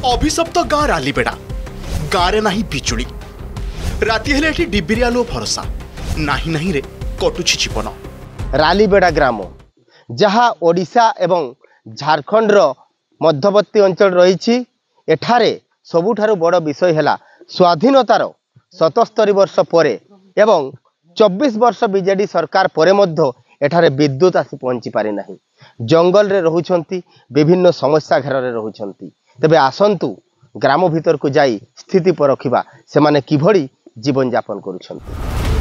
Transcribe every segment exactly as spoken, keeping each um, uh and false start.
अभिशप्त गाँ रालीबेड़ा गाँव में नाही बिजुली राति हेले एठी डिबिरी आलुओ भरोसा नाही नाही रे कटुछि जीवन। रालीबेड़ा ग्राम जहाँ ओडिशा एवं झारखंड रो मध्यवर्ती अंचल रही एठारे सबुठारु बड़ विषय है स्वाधीनतार सतस्तरी वर्ष परे एवं चौबीस वर्ष बीजेडी सरकार परे मध्य एठारे विद्युत आसी पहुंची पारि नाही। जंगल रे रहुछंती विभिन्न समस्या घेर रे रहुछंती। तबे आसंतु ग्राम भीतर को जाई स्थिति पर रखिबा से माने किभଳି जीवन यापन करुछंती।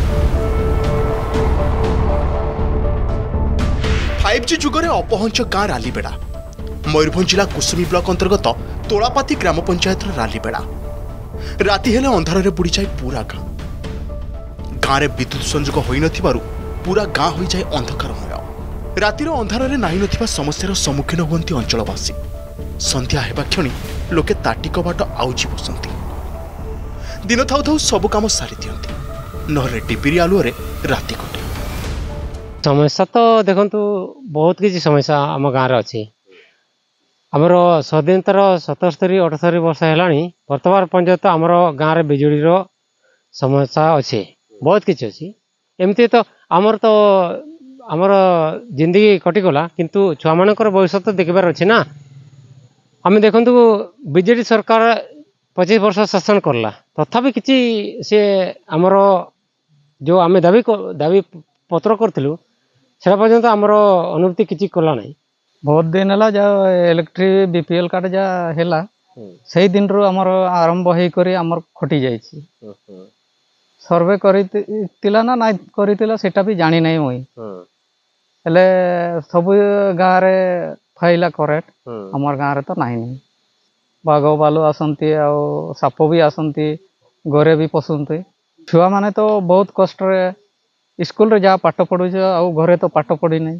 फाइव जी जुगरे अपहंच गाँ रालीबेड़ा मयूरभंज जिला कुसुमी ब्लॉक अंतर्गत तोलापाती ग्राम पंचायत रालीबेड़ा राति हेले अंधार रे बुड़ी जाए पूरा गाँ। गाँव में विद्युत संजोग होई नथिबारु पूरा गाँ हो जाए अंधकारमय। रातिर अंधार रे नाही नथिबा समस्यार सम्मुखीन हुअन्ति अंचलवासी। संध्या हेबा क्षणी लोके ताटी कबाट आउची बसंती। दिन थाउ थाउ सब काम सारी दियंती नहरे डिबिरी आलुअरे राति कटे। समस्या तो देखंतु बहुत किसी समस्या आम गाँव रे अछि। आमर स्वाधीनतार सतस्तरी अठस्तरी वर्ष है बर्तमान पर्यंत आमर गाँव में बिजुली समस्या अच्छे बहुत किसी अच्छी। एमती तो आमर तो आमर जिंदगी कटिगला किंतु छुआ मानकर भविष्य तो देखबार अच्छे ना। आम देखु बीजेडी सरकार पच्चीस वर्ष शासन करला तथापि किसी से आमर जो आम दाबी दाबी पत्र करूँ से पर्यंत आमर अनुभूति किसी कला ना। बहुत दिन है जा इलेक्ट्रिक बीपीएल कार्ड जा है से दिन रू आमर आरंभ होकर आमर खटी जाइए। सर्वे करितिला ना ना करितिला सेटा भी जानी नहीं मुई हेले सब गाँव रे फाइला करेक्ट आमर गाँव रे तो नहीं नहीं बाघ बालू आसंती आ साप भी आसंती घरे भी पसंती। छुआ माने तो बहुत कष्ट रे स्कूल रे जा पाठ पढ़ुछ आ घरे तो पाठ पढ़ी नहीं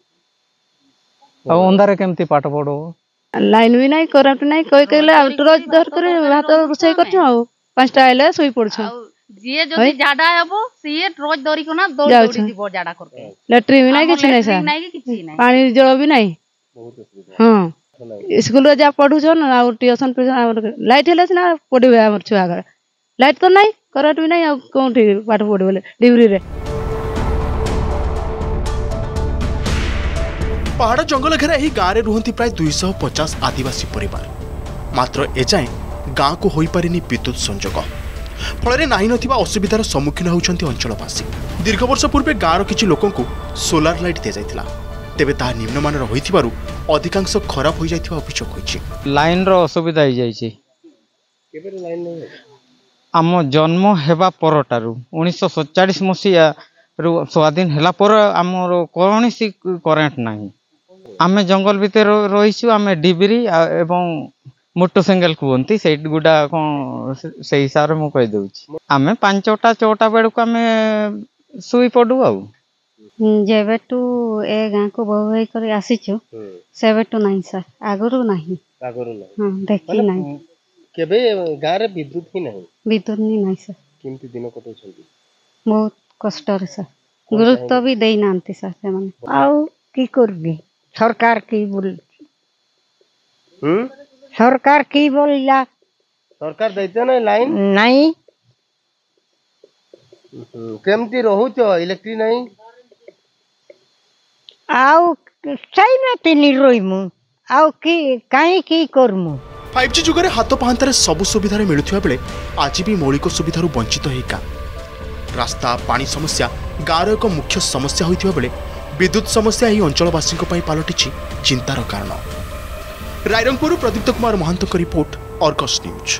अंधारे केमती पाठ पढ़ो लाइन भी नहीं करंट नहीं कोई कहले रोज धर कर भात रोसई करछु आ पांचटा आइले सोई पड़छु। जे जदी जाडा हबो से रोज दरी को ना दौड़ दौड़ी जीवो जाडा करके। लैट्रिन भी नहीं किछ नहीं सर नहीं किछ नहीं पानी जल भी नहीं। हां स्कूल रे जा पढ़ु छन आ ट्यूशन पे लाइट हेले ना पढ़िबे हमर छुआ घर लाइट तो नहीं करंट भी नहीं आ कोठी पाठ पढ़िबे डिग्री रे। पहाड़ जंगल घेरा यही गाँव में रुहति प्राय दुई सौ पचास आदिवासी परिवार मात्र एजाए गाँ को हो पारिनी विद्युत संजोग फल नाही नथिबा असुविधार सम्मुखीन होउछंती अंचलवासी। दीर्घ वर्ष पूर्वे गाँव किछि लोकंकु सोलार लाइट दिया जायतिला तेबे ताहा निम्नमानर होइथिबारु अधिकांश खराब होई जायथिबा अभियोग होइछि। लाइन रो असुविधा होई जायछि केबे लाइन नै आम जन्म हेबा परटारु उन्नीस सौ सैंतालीस मसिया रु स्वाधीन हेला पर आमर कोनोसी करेंट नाही। आमे जंगल भीतर रहीछु आमे डिबिरी एवं मोटरसाइकेल कहते से गुडा कौन से हिसाब से मुझे कहीदे आम पांचटा छटा बेड़ को आम शुई पड़ू आ जेबेटू ए गाँ को बहु कर आसीचु सेबेटू नहीं सर आगरू नहीं आगरू नहीं हां देखि नहीं केबे गाँ रे विद्युत ही नहीं विद्युत नहीं नहीं सर किंतु दिन कटौ छंती बहुत कष्ट रे सर गुरुत्व भी देई नांती सर से माने आउ की करबी सरकार की बोल हम सरकार की बोलला सरकार दैते नहीं लाइन नहीं केमती रहूच इलेक्ट्रिक नहीं आउ सही ना तिनी रोइमु आउ की काई की करमु। फाइव जी जुगरे हाथ पाहांतारे सब सुविधा मिलुथिबा बेले आज भी मौलिक सुविधारु वंचित हे गाँ। रास्ता पानी समस्या गाँव एक मुख्य समस्या होइथिबा बेले विद्युत समस्या ही अंचलवासी पलटिछि चिंतार कारण। रायरंगपुर प्रदीप्त कुमार महांत का रिपोर्ट अर्गस न्यूज।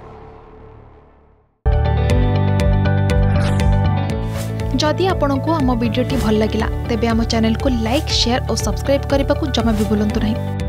जदि आपंक आम भिडी भल लगा तेब आम चैनल को लाइक शेयर और सब्सक्राइब करने को जमा भी भूलु नहीं।